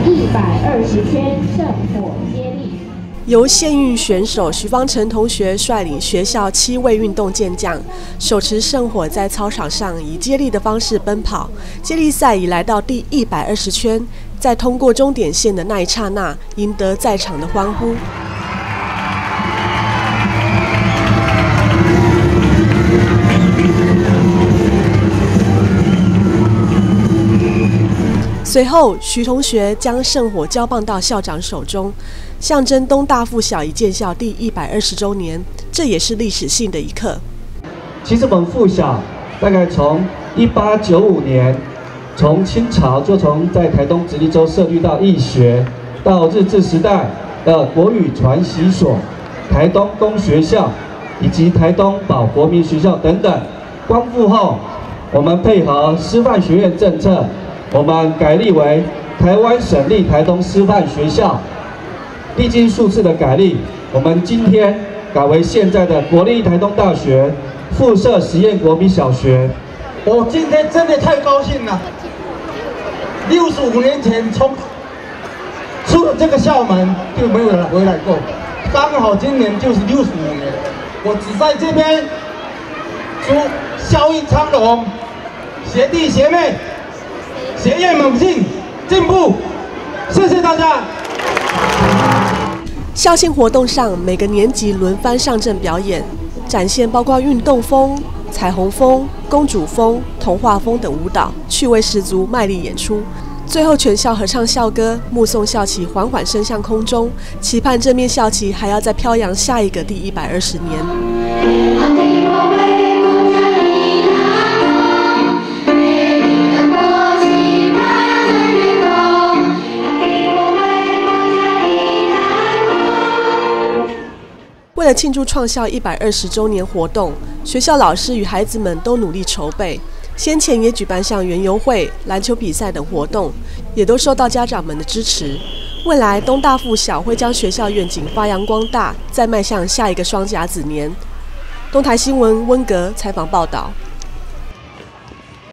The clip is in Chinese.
120圈圣火接力。 由县运选手许方成同学率领学校7位运动健将，手持圣火在操场上以接力的方式奔跑。接力赛已来到第120圈，在通过终点线的那一刹那，赢得在场的欢呼。随后，徐同学将圣火交棒到校长手中，象征东大附小已建校第120周年，这也是历史性的一刻。 其实我们附小大概从1895年，从清朝就从在台东直隶州设立到义学，到日治时代的国语传习所、台东公学校以及台东保国民学校等等。光复后，我们配合师范学院政策，我们改立为台湾省立台东师范学校。历经数次的改立，我们今天改为现在的国立台东大学附设实验国民小学。 我今天真的太高兴了！65年前出了这个校门就没有回来过，刚好今年就是65年。我只在这边祝校运昌隆，学弟学妹、学业猛进进步，谢谢大家。 校庆活动上，每个年级轮番上阵表演，展现包括运动风、彩虹风、公主风、童话风等舞蹈，趣味十足，卖力演出。最后全校合唱校歌，目送校旗缓缓升向空中，期盼这面校旗还要再飘扬下一个第120年。为了庆祝创校120周年活动，学校老师与孩子们都努力筹备。先前也举办像园游会、篮球比赛等活动，也都受到家长们的支持。未来东大附小会将学校愿景发扬光大，再迈向下一个双甲子年。东台新闻温格采访报道。